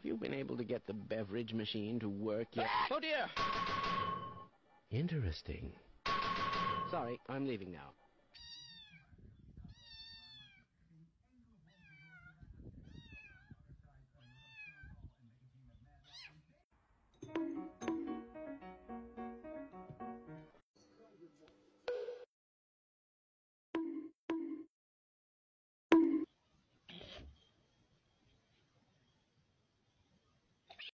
you been able to get the beverage machine to work yet? Oh, dear! Interesting. Sorry, I'm leaving now.